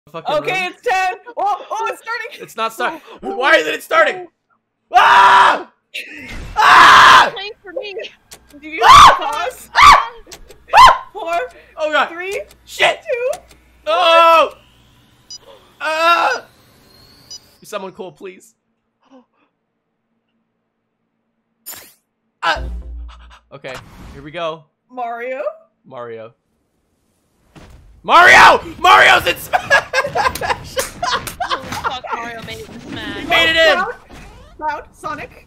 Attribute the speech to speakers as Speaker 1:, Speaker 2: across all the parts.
Speaker 1: Fucking
Speaker 2: Okay,
Speaker 1: room.
Speaker 2: it's 10. Oh, it's starting.
Speaker 1: It's not starting. Why isn't it starting? Ah! Ah!
Speaker 3: Play for me.
Speaker 2: Do you pause? 4,
Speaker 1: Oh god.
Speaker 2: 3,
Speaker 1: Shit!
Speaker 2: 2.
Speaker 1: Oh! Ah! Someone cool, please. Ah! Okay, here we go.
Speaker 2: Mario.
Speaker 1: Mario. Mario! Mario's in Smash!
Speaker 3: Holy fuck, Mario made it to Smash.
Speaker 1: He made it in!
Speaker 2: Cloud. Sonic.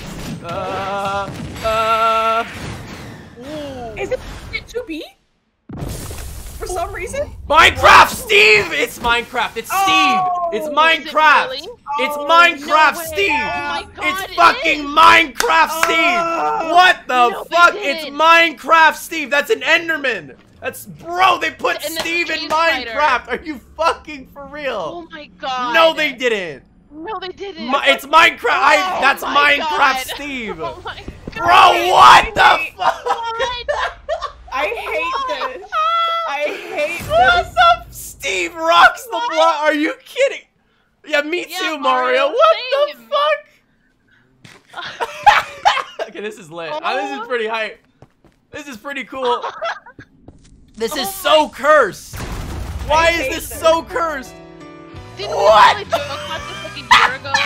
Speaker 2: Is it 2B? For some reason?
Speaker 1: Minecraft, Steve! It's Minecraft. It's Steve.
Speaker 2: Oh,
Speaker 1: it's
Speaker 2: is it
Speaker 1: Minecraft.
Speaker 3: really?
Speaker 1: It's
Speaker 2: Oh,
Speaker 1: Minecraft,
Speaker 3: no way.
Speaker 1: Steve.
Speaker 3: Oh my God,
Speaker 1: it's
Speaker 3: it
Speaker 1: fucking
Speaker 3: is.
Speaker 1: Minecraft, Steve. What the
Speaker 3: No, they
Speaker 1: fuck?
Speaker 3: didn't.
Speaker 1: It's Minecraft, Steve. That's an Enderman. That's bro. They put
Speaker 3: And
Speaker 1: Steve
Speaker 3: the
Speaker 1: in
Speaker 3: cave spider.
Speaker 1: Minecraft. Are you fucking for real?
Speaker 3: Oh my god.
Speaker 1: No, they didn't.
Speaker 3: No, they didn't.
Speaker 1: It's Minecraft.
Speaker 3: Oh
Speaker 1: That's
Speaker 3: my
Speaker 1: Minecraft,
Speaker 3: God.
Speaker 1: Steve.
Speaker 3: Oh my god.
Speaker 1: Bro, what the fuck?
Speaker 3: What?
Speaker 2: I hate this. I hate
Speaker 1: What's
Speaker 2: this.
Speaker 1: up, Steve rocks the block? Are you kidding? Yeah, me
Speaker 3: Yeah,
Speaker 1: too, Mario.
Speaker 3: Mario,
Speaker 1: What
Speaker 3: same.
Speaker 1: the fuck? Okay, this is lit. This is pretty hype. This is pretty cool. This is so cursed. Why is
Speaker 2: hate
Speaker 1: this
Speaker 2: this.
Speaker 1: so cursed?
Speaker 3: Didn't
Speaker 1: What?
Speaker 3: we really joke about this like a year ago?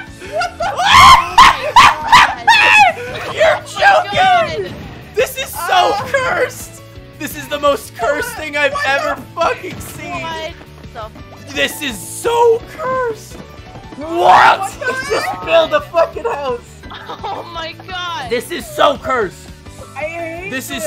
Speaker 1: You're
Speaker 3: Oh my
Speaker 1: joking!
Speaker 3: God.
Speaker 1: This is so cursed! This is the most cursed thing I've ever fucking seen!
Speaker 3: What the
Speaker 1: This is so cursed! What? Just build a fucking house!
Speaker 3: Oh my god!
Speaker 1: This is so cursed!
Speaker 2: I hate
Speaker 1: This is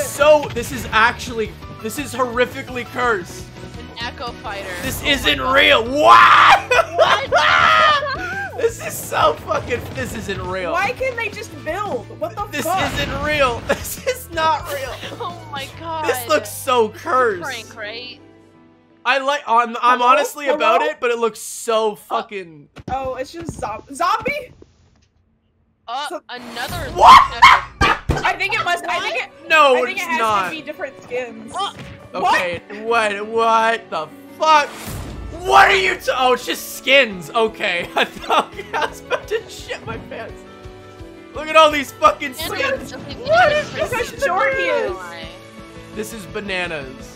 Speaker 1: horrifically cursed!
Speaker 3: An Echo Fighter.
Speaker 1: This
Speaker 3: Oh my
Speaker 1: isn't
Speaker 3: God.
Speaker 1: real! What?
Speaker 3: What?
Speaker 1: This is so fucking, this isn't real.
Speaker 2: Why can't they just build? What the
Speaker 1: This
Speaker 2: fuck?
Speaker 1: isn't real! This is not real!
Speaker 3: Oh my god.
Speaker 1: This looks so cursed!
Speaker 3: Prank, right?
Speaker 1: I'm
Speaker 2: Hello?
Speaker 1: honestly about
Speaker 2: Hello?
Speaker 1: it, but it looks so fucking.
Speaker 2: Oh, it's just zombie? So-
Speaker 3: Another.
Speaker 1: What?
Speaker 2: I think it must. I think it.
Speaker 1: No,
Speaker 2: I think
Speaker 1: it's
Speaker 2: it has
Speaker 1: not.
Speaker 2: to be different skins.
Speaker 1: Okay, what the fuck? What are you? Oh, it's just skins. Okay, I thought I was about to shit my pants. Look at all these fucking skins.
Speaker 2: What is this? How short he is.
Speaker 1: This is bananas.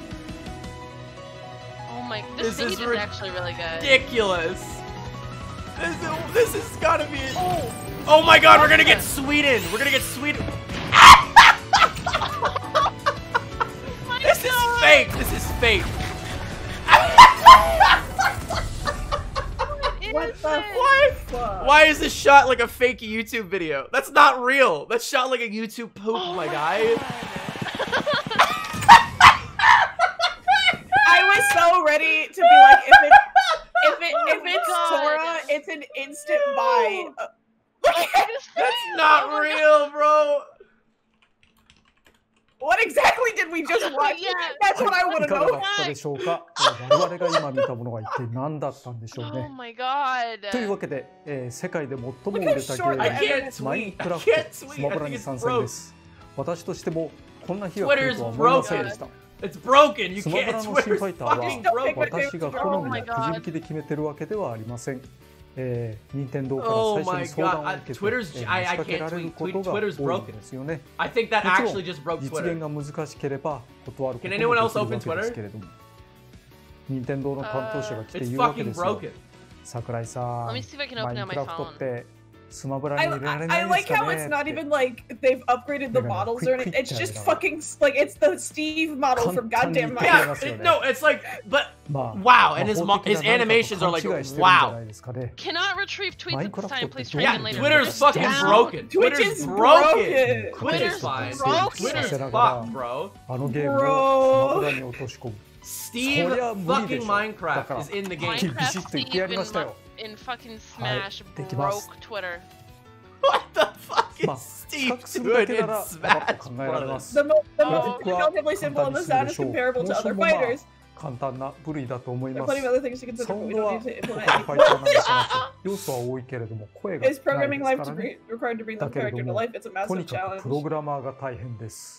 Speaker 3: Oh my,
Speaker 1: This
Speaker 3: this
Speaker 1: is
Speaker 3: is actually really good.
Speaker 1: Ridiculous. This is gotta be it. Oh my god, we're gonna get Sweden. We're gonna get Sweden. This is fake. This is fake.
Speaker 2: What the fuck?
Speaker 1: Why is this shot like a fake YouTube video? That's not real. That's shot like a YouTube poop, my guy.
Speaker 2: I was so ready to be like, if it's
Speaker 3: God.
Speaker 2: Sora, it's an instant buy.
Speaker 1: That's not real, bro.
Speaker 2: What exactly did we just watch?
Speaker 3: Yeah.
Speaker 2: That's what I want
Speaker 4: い
Speaker 2: to
Speaker 4: かが
Speaker 2: know.
Speaker 4: だったでしょうか。我々が今見たものが一体何だったんでしょう
Speaker 3: Oh
Speaker 4: ね。
Speaker 3: my god.
Speaker 4: というわけで、世界で最も売れたゲ
Speaker 2: I
Speaker 4: ー
Speaker 2: can't
Speaker 4: ムマイン
Speaker 1: tweet.
Speaker 4: クラ
Speaker 1: I
Speaker 4: フト
Speaker 1: can't
Speaker 4: ス
Speaker 1: tweet.
Speaker 4: マ
Speaker 1: I
Speaker 4: ブラ
Speaker 1: think
Speaker 4: に
Speaker 1: it's
Speaker 4: 参戦で
Speaker 1: broke.
Speaker 4: す。私としてもこんな日が来るとは思いませんでした。
Speaker 1: It's broken. You
Speaker 4: スマブ
Speaker 1: can't.
Speaker 4: ラの新
Speaker 1: Twitter's
Speaker 4: ファイターは
Speaker 1: fucking broken.
Speaker 4: 私が好み
Speaker 3: Oh
Speaker 4: や
Speaker 3: my
Speaker 4: く
Speaker 3: God.
Speaker 4: じ引きで決めてるわけではありません。任天堂から
Speaker 1: Oh
Speaker 4: 最
Speaker 1: my
Speaker 4: 初に相談を
Speaker 1: God.
Speaker 4: 受けて、
Speaker 1: Twitter's-
Speaker 4: 仕
Speaker 1: I
Speaker 4: 掛け
Speaker 1: can't
Speaker 4: られる
Speaker 1: tweet.
Speaker 4: ことが多い
Speaker 1: Twitter's
Speaker 4: ん
Speaker 1: broken.
Speaker 4: ですよね。
Speaker 1: I think that
Speaker 4: もちろん
Speaker 1: actually just broke
Speaker 4: 実
Speaker 1: Twitter.
Speaker 4: 現が難しければ断ること
Speaker 1: Can
Speaker 4: もで
Speaker 1: anyone
Speaker 4: きる
Speaker 1: else
Speaker 4: わ
Speaker 1: open
Speaker 4: けですけれども、任天堂の担当者が来て
Speaker 1: It's
Speaker 4: 言うわけ
Speaker 1: fucking
Speaker 4: ですよ。
Speaker 1: broken.
Speaker 4: 桜井さ
Speaker 3: Let
Speaker 4: ん、
Speaker 3: me see if I can
Speaker 4: マ
Speaker 3: open
Speaker 4: イ
Speaker 3: it
Speaker 4: ン
Speaker 3: on
Speaker 4: ク
Speaker 3: my
Speaker 4: ラフト
Speaker 3: phone.
Speaker 4: ってスマブラ
Speaker 2: I,
Speaker 4: に入れられ
Speaker 2: I
Speaker 4: ないで
Speaker 2: like
Speaker 4: すか
Speaker 2: how
Speaker 4: ね
Speaker 2: it's not
Speaker 4: って
Speaker 2: even like they've upgraded the
Speaker 4: They're gonna
Speaker 2: models
Speaker 4: quick
Speaker 2: or anything. It's
Speaker 4: picture
Speaker 2: just
Speaker 4: it out.
Speaker 2: fucking like it's the Steve model from goddamn
Speaker 4: Yeah.
Speaker 2: Minecraft.
Speaker 1: No, it's like, but
Speaker 4: まあ
Speaker 1: wow, and his
Speaker 4: 魔法的な
Speaker 1: animations are
Speaker 4: 何
Speaker 1: like
Speaker 4: かと勘違いしてるんじゃ
Speaker 1: wow.
Speaker 4: ないですかね。
Speaker 3: Cannot retrieve tweets at this time. Please try
Speaker 1: Yeah,
Speaker 3: again later.
Speaker 1: Twitter's fucking
Speaker 3: Down.
Speaker 1: broken.
Speaker 2: Twitch
Speaker 1: Twitter's
Speaker 2: is
Speaker 1: broken.
Speaker 2: broken.
Speaker 1: Twitter's fine.
Speaker 3: broken.
Speaker 1: Twitter's
Speaker 4: させながら
Speaker 1: fucked, bro.
Speaker 4: あのゲームをスマブラに落とし込む。
Speaker 1: Steve
Speaker 4: そりゃ無理で
Speaker 1: fucking
Speaker 4: しょ。だか
Speaker 1: Minecraft
Speaker 4: ら
Speaker 1: is in the game.
Speaker 4: ビシッ
Speaker 3: Minecraft
Speaker 4: と言ってや
Speaker 3: Steve
Speaker 4: りましたよ。
Speaker 3: in fucking Smash
Speaker 4: できます
Speaker 3: broke Twitter.
Speaker 1: What the fuck
Speaker 4: まあ
Speaker 1: is
Speaker 4: 比
Speaker 1: Steve
Speaker 4: 較するだ
Speaker 1: doing
Speaker 4: け
Speaker 1: in
Speaker 4: ならパパ
Speaker 1: Smash
Speaker 4: ッと考えられま
Speaker 1: Bros?
Speaker 4: す。
Speaker 2: The most
Speaker 4: グラフィックは
Speaker 2: relatively simple
Speaker 4: 簡単
Speaker 2: and
Speaker 4: に
Speaker 2: the
Speaker 4: する
Speaker 2: sound
Speaker 4: で
Speaker 2: is
Speaker 4: しょう。
Speaker 2: comparable
Speaker 4: モ
Speaker 2: to
Speaker 4: ーショ
Speaker 2: other
Speaker 4: ンもまあ
Speaker 2: fighters.
Speaker 4: 簡単な部類だと思い
Speaker 2: There
Speaker 4: ま
Speaker 2: are plenty
Speaker 4: す
Speaker 2: of。other things to consider,
Speaker 4: サウ
Speaker 2: but
Speaker 4: ン
Speaker 2: we
Speaker 4: ド
Speaker 2: don't
Speaker 4: は
Speaker 2: need to
Speaker 4: 他の
Speaker 2: implement
Speaker 4: ファイターなんで
Speaker 2: any.
Speaker 4: すが、要素は多いけれども声が
Speaker 2: Is
Speaker 4: ない
Speaker 2: programming
Speaker 4: です
Speaker 2: life
Speaker 4: か
Speaker 2: to
Speaker 4: らね。
Speaker 2: required to bring
Speaker 4: だ
Speaker 2: the
Speaker 4: けれ
Speaker 2: character
Speaker 4: ど
Speaker 2: to
Speaker 4: も、
Speaker 2: life? It's a
Speaker 4: とに
Speaker 2: massive
Speaker 4: かく
Speaker 2: challenge.
Speaker 4: プログラマーが大変です。
Speaker 1: What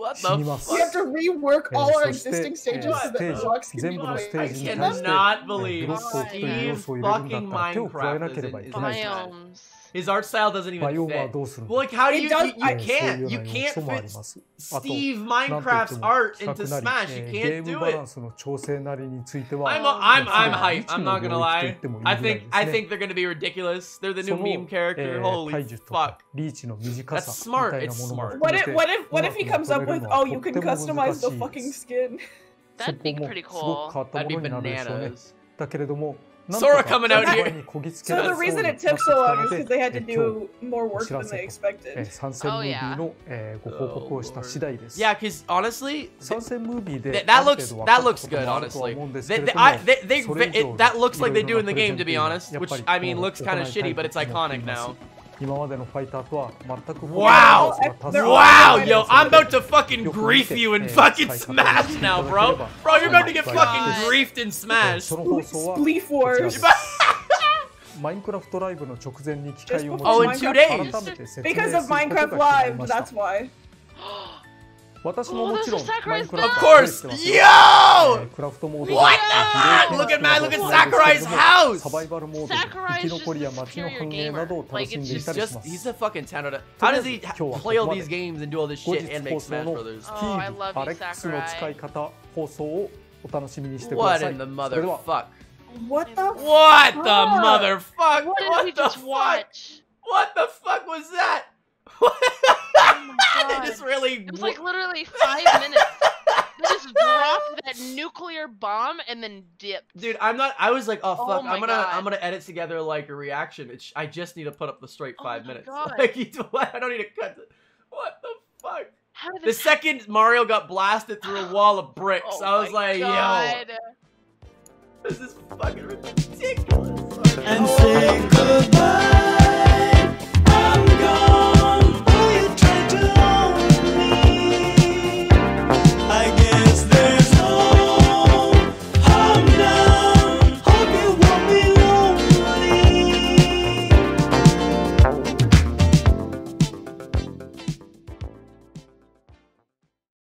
Speaker 1: What
Speaker 4: 死
Speaker 1: the
Speaker 4: にます
Speaker 2: We have to rework all our
Speaker 4: そして
Speaker 2: existing stages so
Speaker 4: ステ
Speaker 2: that
Speaker 4: ー
Speaker 2: Rox
Speaker 4: ジ
Speaker 2: can
Speaker 4: 全
Speaker 2: do
Speaker 4: 部のス
Speaker 2: it.
Speaker 4: テー
Speaker 1: I
Speaker 4: ジに対して
Speaker 1: cannot
Speaker 4: ブ
Speaker 1: believe
Speaker 4: ロックという要
Speaker 1: Steve
Speaker 4: 素を入れるんだ
Speaker 1: fucking
Speaker 4: ったら手を加えな
Speaker 1: Minecraft
Speaker 4: ければい
Speaker 1: is
Speaker 4: けないじゃない
Speaker 3: Biomes.
Speaker 1: his art style doesn't
Speaker 4: バイ
Speaker 1: even
Speaker 4: オームは
Speaker 1: fit.
Speaker 4: どうするんだ
Speaker 1: Well, like how do
Speaker 2: It
Speaker 1: you
Speaker 2: does-
Speaker 1: you
Speaker 4: そういう
Speaker 1: can't
Speaker 4: よう
Speaker 1: you
Speaker 4: な要
Speaker 1: can't
Speaker 4: 素もあり
Speaker 1: fit
Speaker 4: ますあと
Speaker 1: Steve
Speaker 4: なんといって
Speaker 1: Minecraft's
Speaker 4: も
Speaker 1: art
Speaker 4: 策
Speaker 1: into
Speaker 4: なり
Speaker 1: Smash. You
Speaker 4: ゲ
Speaker 1: can't
Speaker 4: ーム
Speaker 1: do
Speaker 4: バラ
Speaker 1: it.
Speaker 4: ンスの調整なりについては
Speaker 1: I'm
Speaker 4: それ
Speaker 1: hype.
Speaker 4: 未知
Speaker 1: I'm
Speaker 4: の
Speaker 1: not
Speaker 4: 領
Speaker 1: gonna
Speaker 4: 域と言
Speaker 1: lie.
Speaker 4: ってもいい
Speaker 1: I
Speaker 4: ぐらい
Speaker 1: think
Speaker 4: です
Speaker 1: I
Speaker 4: ね
Speaker 1: think they're gonna be ridiculous. They're the
Speaker 4: そ
Speaker 1: new
Speaker 4: の
Speaker 1: meme character.
Speaker 4: 体
Speaker 1: Holy
Speaker 4: 術と
Speaker 1: fuck.
Speaker 4: かリーチの短
Speaker 1: That's
Speaker 4: さ
Speaker 1: smart.
Speaker 4: みたいな
Speaker 1: It's
Speaker 4: ものも
Speaker 1: smart.
Speaker 4: 含
Speaker 2: What
Speaker 4: め
Speaker 2: if
Speaker 4: て
Speaker 2: what if he
Speaker 4: うまく
Speaker 2: comes up
Speaker 4: 取れ
Speaker 2: with
Speaker 4: るのは
Speaker 2: oh you
Speaker 4: とって
Speaker 2: can
Speaker 4: も
Speaker 2: customize
Speaker 4: 難
Speaker 2: the
Speaker 4: しいで
Speaker 2: fucking
Speaker 4: す
Speaker 2: skin?
Speaker 4: そ
Speaker 3: That'd
Speaker 4: こ
Speaker 3: be
Speaker 4: も
Speaker 3: pretty
Speaker 4: すごく変わ
Speaker 3: cool.
Speaker 4: ったも
Speaker 1: That'd be
Speaker 4: のになるでしょうね
Speaker 1: bananas.
Speaker 4: だけれども
Speaker 1: Sora coming out
Speaker 4: 発
Speaker 1: here.
Speaker 4: 売にこぎつけ
Speaker 2: So
Speaker 4: ら
Speaker 2: the
Speaker 4: れそうに
Speaker 2: reason
Speaker 4: な
Speaker 2: it
Speaker 4: ってき
Speaker 2: took
Speaker 4: た
Speaker 2: so long
Speaker 4: の
Speaker 2: is
Speaker 4: で
Speaker 2: because they had to
Speaker 4: 今日
Speaker 2: do more
Speaker 4: お
Speaker 2: work
Speaker 4: 知ら
Speaker 2: than
Speaker 4: せ
Speaker 2: they
Speaker 4: と
Speaker 2: expected.
Speaker 4: 参戦ムービーのご報告をした次第です
Speaker 1: Yeah, because honestly,
Speaker 4: 参戦ムービーで
Speaker 1: that
Speaker 4: ある
Speaker 1: looks
Speaker 4: 程度分か
Speaker 1: that
Speaker 4: ったこ
Speaker 1: looks
Speaker 4: と
Speaker 1: good.
Speaker 4: もあるとは
Speaker 1: Honestly,
Speaker 4: 思うんです
Speaker 1: they,
Speaker 4: けれ
Speaker 1: they,
Speaker 4: ども
Speaker 1: they
Speaker 4: それ以上
Speaker 1: that looks
Speaker 4: に
Speaker 1: like they
Speaker 4: い
Speaker 1: do
Speaker 4: ろ
Speaker 1: in
Speaker 4: い
Speaker 1: the
Speaker 4: ろな
Speaker 1: game, to be
Speaker 4: プレゼン
Speaker 1: honest.
Speaker 4: やっぱ
Speaker 1: Which
Speaker 4: り
Speaker 1: I mean
Speaker 4: こう
Speaker 1: looks kind of
Speaker 4: 行いたい
Speaker 1: shitty, but it's
Speaker 4: と思ってい
Speaker 1: iconic
Speaker 4: ます
Speaker 1: now.
Speaker 4: 今までのファイターとは全く異なる
Speaker 1: Wow!
Speaker 4: 要素が多数
Speaker 1: Wow,
Speaker 2: あ
Speaker 1: yo, I'm about to
Speaker 4: よ
Speaker 1: fucking
Speaker 4: く見て
Speaker 1: grief you in
Speaker 4: 使い
Speaker 1: fucking
Speaker 4: 方を
Speaker 1: Smash now,
Speaker 4: していただけれ
Speaker 1: bro.
Speaker 4: ば
Speaker 1: Bro, you're about to get
Speaker 4: Oh my
Speaker 1: fucking
Speaker 3: God.
Speaker 1: griefed in Smash.
Speaker 4: その放送は
Speaker 2: Spleef
Speaker 4: こちらで
Speaker 2: Wars.
Speaker 4: すマインクラフトライブの直前に機会を持ち
Speaker 1: Oh, in 2 days.
Speaker 4: 改めて説明す
Speaker 2: Because
Speaker 4: るこ
Speaker 2: of
Speaker 4: とが
Speaker 2: Minecraft
Speaker 4: 決まり
Speaker 2: Live,
Speaker 4: ました
Speaker 2: that's why.
Speaker 4: 私ももちろん
Speaker 3: Oh, there's a
Speaker 4: マインク
Speaker 3: Sakurai's
Speaker 4: ラフ
Speaker 1: Of
Speaker 4: トはプレイ
Speaker 1: course.
Speaker 4: してますよ
Speaker 1: Yo!
Speaker 4: クラフトモード
Speaker 1: What
Speaker 4: が
Speaker 1: the fuck? Look at man, look at
Speaker 4: なんですけれども
Speaker 1: Sakurai's house.
Speaker 4: サバイバルモードで生き残りや街の繁栄などを楽しんでい
Speaker 1: He's
Speaker 4: たりしま
Speaker 1: just, he's
Speaker 4: す
Speaker 1: a fucking 10 out of. How does he play all these games and do all this
Speaker 4: 後
Speaker 1: shit
Speaker 4: 日
Speaker 1: and
Speaker 4: 放
Speaker 1: make
Speaker 4: 送
Speaker 1: Smash
Speaker 4: の
Speaker 1: Brothers?
Speaker 4: ステ
Speaker 3: Oh,
Speaker 4: ィ
Speaker 3: I
Speaker 4: ー
Speaker 3: love
Speaker 4: ブ・ア
Speaker 3: you,
Speaker 4: レックスの使い方放送をお楽しみにしてくだ
Speaker 1: What
Speaker 4: さい
Speaker 1: in the
Speaker 4: それでは
Speaker 1: motherfuck?
Speaker 2: What the
Speaker 1: What the
Speaker 2: fuck?
Speaker 1: motherfuck?
Speaker 3: What did
Speaker 1: What
Speaker 3: we
Speaker 1: the
Speaker 3: just
Speaker 1: fuck?
Speaker 3: watch?
Speaker 1: What the fuck was that?
Speaker 3: Oh my
Speaker 1: They
Speaker 3: God.
Speaker 1: just really.
Speaker 3: It was like literally 5 minutes. They just dropped that nuclear bomb and then dipped.
Speaker 1: Dude, I'm not. I was like, oh
Speaker 3: Oh
Speaker 1: fuck,
Speaker 3: my
Speaker 1: I'm
Speaker 3: God.
Speaker 1: gonna edit together like a reaction. I just need to put up the straight
Speaker 3: Oh
Speaker 1: 5
Speaker 3: my
Speaker 1: minutes.
Speaker 3: God.
Speaker 1: Like, what? I don't need to cut. What the fuck?
Speaker 3: How did
Speaker 1: The
Speaker 3: this
Speaker 1: second Mario got blasted through a wall of bricks,
Speaker 3: Oh
Speaker 1: I was
Speaker 3: my
Speaker 1: like,
Speaker 3: God.
Speaker 1: yo, this is fucking ridiculous.
Speaker 5: And say